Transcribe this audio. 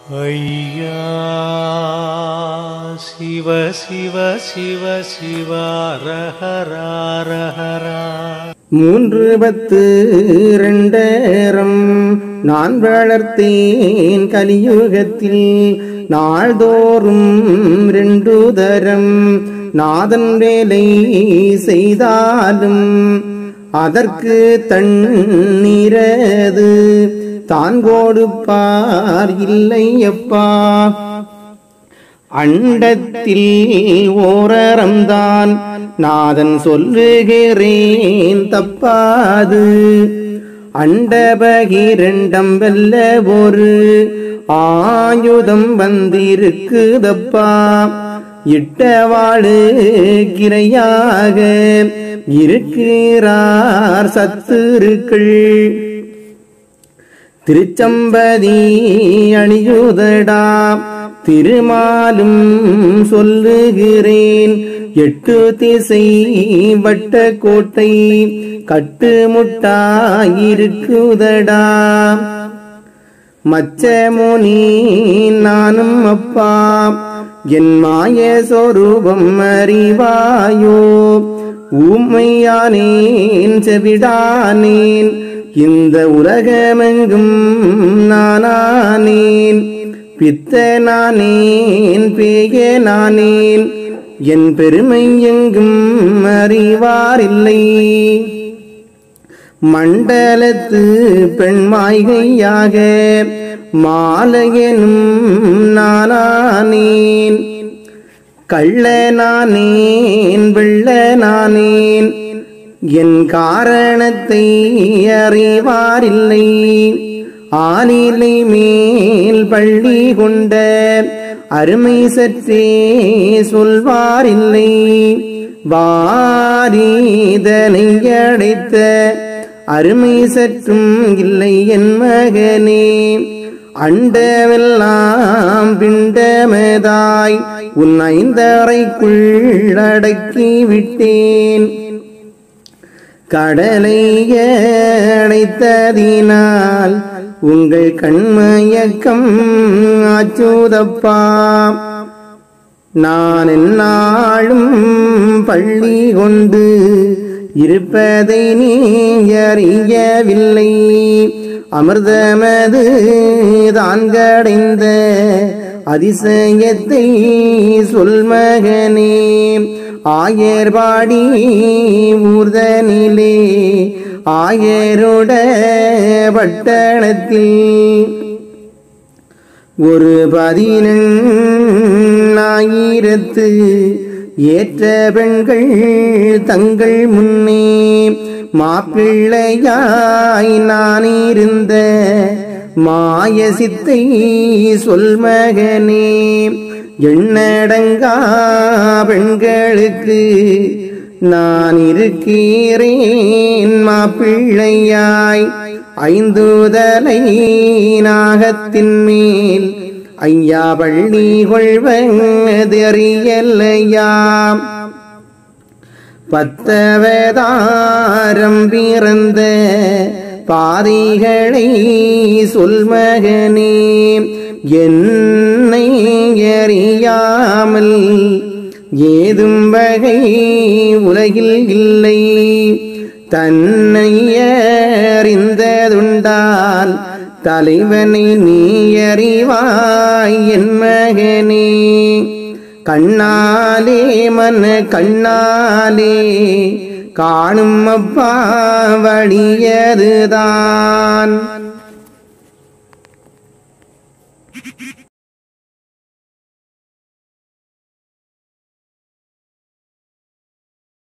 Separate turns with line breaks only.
ஐயா சிவ சிவ சிவ சிவ ரஹரா
மூன்று பத்து இரண்டேரம் நான் வளர்த்தேன் கலியுகத்தில் நாள்தோறும் 2 தரம் நாதன் வேலை செய்தாலும் அதற்கு தண்ணீரது தான் கொடுப்பார் இல்லையப்பா. அண்டத்தில் ஓரம்தான் நாதன் சொல்லுகிறேன் தப்பாது. அண்டபகிரண்டம் வெல்ல ஒரு ஆயுதம் வந்திருக்குதப்பா. இட்டவாழு கிரையாக இருக்கிறார் சத்துருக்கள். திருச்சம்பதி அணியுதடா திருமாலும் சொல்லுகிறேன். 8 திசை வட்ட கோட்டை கட்டுமுட்டாயிருக்குதடா. மச்சமுனி நானும் அப்பா என் மாய சொரூபம் அறிவாயோ. ஊமையானேன் செவிடானேன் இந்த உலகமெங்கும் நானானேன். பித்தனானேன் பேயனானேன் என் பெருமை எங்கும் அறிவாரில்லை. மண்டலத்து பெண்மாய்கையாக மாலையனும் நானானேன். கள்ளனானேன் வெள்ளனானேன் என் காரணத்தை அறிவாரில்லை. ஆனிலை மேல் பள்ளி கொண்ட அருமை சற்றே சொல்வாரில்லை. வாரிதனை அடைத்த அருமை சற்றும் இல்லை என் மகனே. அண்டமெல்லாம் பிண்டமதாய் உன் 5 அறைக்குள் அடக்கி விட்டேன். கடலை அடைத்ததினால் உங்கள் கண்மயக்கம் ஆச்சுதப்பா. நான் எந்நாளும் பள்ளி கொண்டு இருப்பதை நீ அறியவில்லை. அமிர்தமது தான் கடைந்த அதிசயத்தை சொல் மகனே. ஆயர்பாடி ஊர்தனிலே ஆயரோட பட்டணத்தில் ஒரு 14,000 ஏற்ற பெண்கள் தங்கள் முன்னே மாப்பிள்ளையாய் நான் இருந்த மாய சித்தை சொல் மகனே. எண்ணடங்கா பெண்களுக்கு நான் இருக்கிறேன் மாப்பிள்ளையாய். 5 தலை நாகத்தின் மேல் ஐயா பள்ளி கொள்வதறியல்லையாம். 10 அவதாரம் பிறந்த பாதைகளை சொல் மகனே. என்னை அறியாமல் ஏதும் வகை உலகில் இல்லை. தன்னை அறிந்ததுண்டால் தலைவனை நீ அறிவாய் என் மகனே. கண்ணாலே மன கண்ணாலே காணும் அப்பா வழியதுதான்.